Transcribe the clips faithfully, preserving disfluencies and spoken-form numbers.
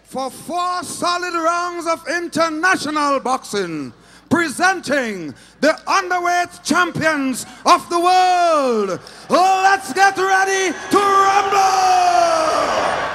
for four solid rounds of international boxing, presenting the underweight champions of the world. Let's get ready to rumble!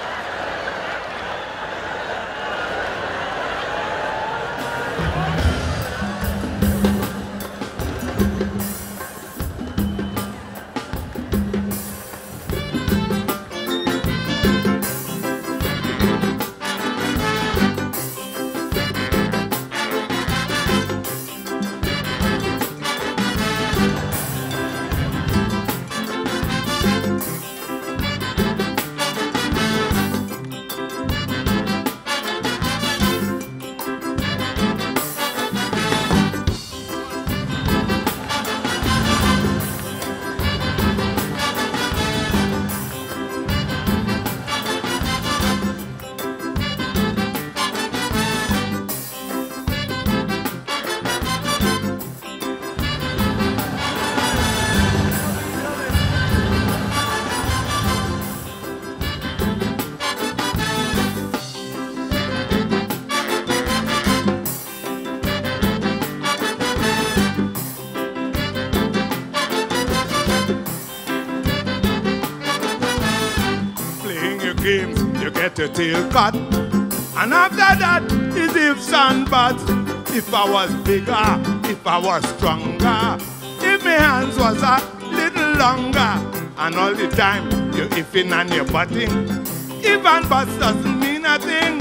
Games, you get your tail cut, and after that is ifs and buts. If I was bigger, if I was stronger, if my hands was a little longer, and all the time you're ifing and you're butting. If and buts doesn't mean a thing.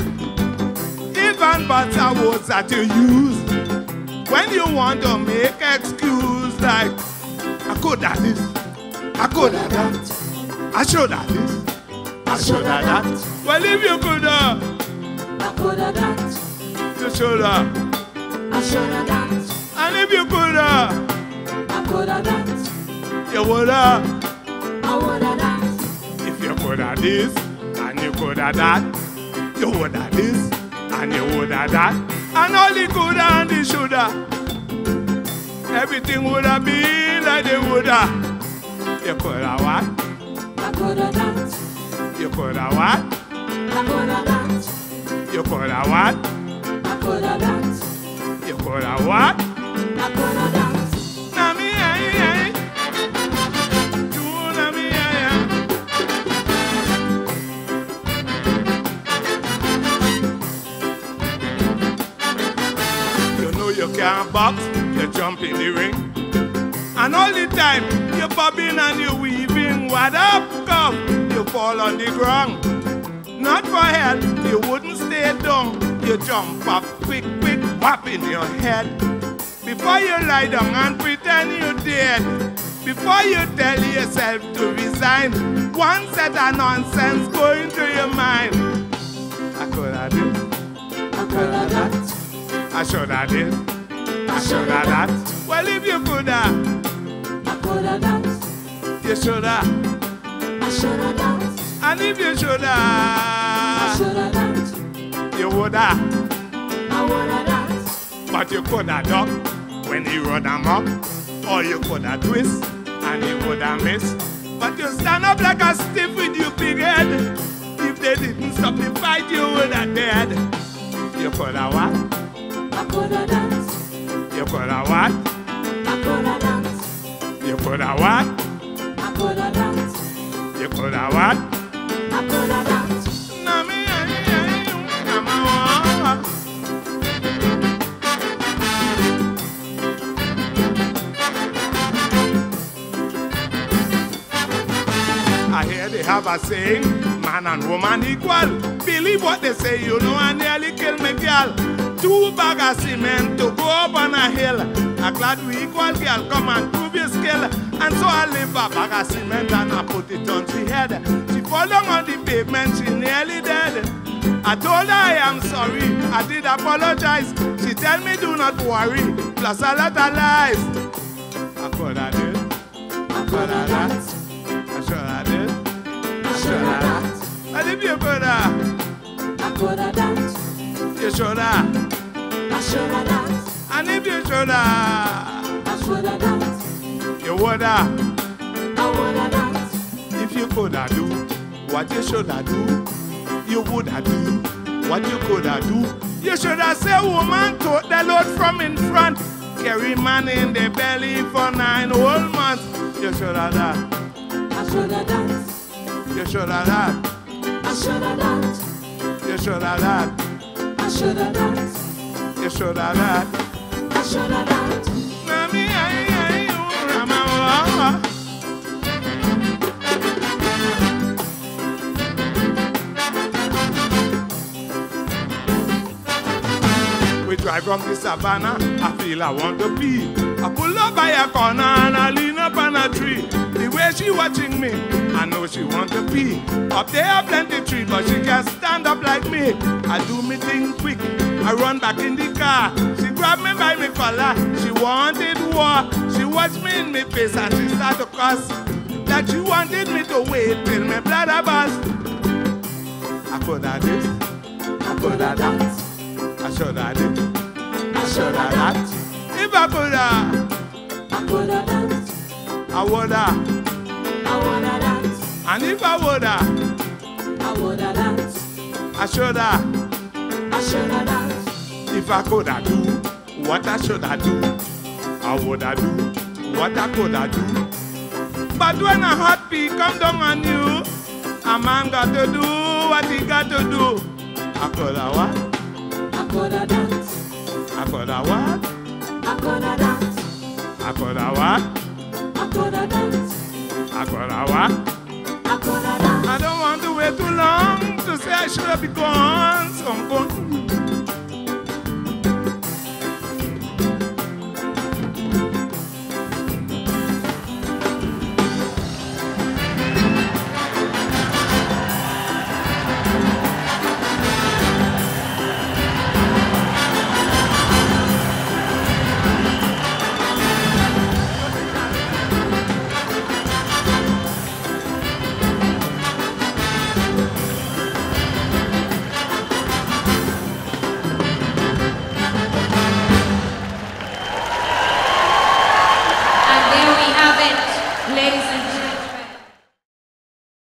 If and buts are words that you use when you want to make excuse, like I could have this, I could have that, I should have this, I should have that. Well, if you could have, I could have that. You should have, I should have that. And if you could have, I could have that. You would have, I would have that. If you could have this, and you could have that, you would have this, and you would have that, and all the could and the should have. Everything would have been like they would have. You could have what? I could have that. You could have what? I could have that. You could have what? I could have that. You could have what? I could have that. Na mi ay ay. You na mi ay ay. You know you can't box, you jump in the ring, and all the time you're bobbing and you're weaving. What up, come? You fall on the ground. Not for help, you wouldn't stay down. You jump up quick, quick, whap in your head. Before you lie down and pretend you're dead. Before you tell yourself to resign. One set of nonsense going through your mind. I could have this, I could have that. I should have this, I should have that. Well, if you could have, I could have that. you should have. I should have that. And if you should I have, should have that. you would have. I would have that. But you could have duck when he run amok, or you could have twist and he would have missed. But you stand up like a stiff with your big head. If they didn't stop the fight, you would have dead. You could have what? I could have that. You could have what? I could have that. You could have what? I could have that. You could have what? I could have that. Na mi ay ay, na ma wa. I hear they have a saying, man and woman equal. Believe what they say, you know, I nearly kill me, girl. Two bag of cement to go up on a hill. I'm glad we equal, girl, come and prove your skill. And so I live a bag of cement and I put it on her head. She fall down on the pavement, she nearly dead. I told her I am sorry, I did apologize. She tell me do not worry, plus a lot of lies. I could have this, I could have that. I should have this, I should have that. and if you could have, I could have that. you should have, I should have that. and if you should have, I should have that. you would have. I would have that. If you could have do what you should have do, you would have do what you coulda do? You shoulda say woman tote the load from in front, carry man in the belly for nine whole months. You shoulda that. I shoulda that. You shoulda that. I shoulda that. You shoulda that. I shoulda that. You shoulda that. I shoulda that. Mami, ay, ay, oh, Rama, oh, oh. We drive from the savannah, I feel I want to pee. I pull up by a corner and I lean up on a tree. The way she watching me, I know she want to pee. Up there are plenty trees, but she can't stand up like me. I do me thing quick, I run back in the car. She grabbed me by my collar, she wanted war. She watched me in my face and she started to cuss. That she wanted me to wait till my blood a bust. I could have this, I could have that. I should have this, I should have that. If I could have, I coulda that. I would have. I woulda that. And if I would have, I woulda that. I should have. I shoulda that. If I could have do what I should have do, I would have do what I could have do. But when a hot pea come down on you, a man got to do what he got to do. I could have what? I coulda that. I could have what? I coulda that. I could have what? I coulda that. I could have what? I coulda that. I don't want to wait too long to say I should have been gone, so I'm going.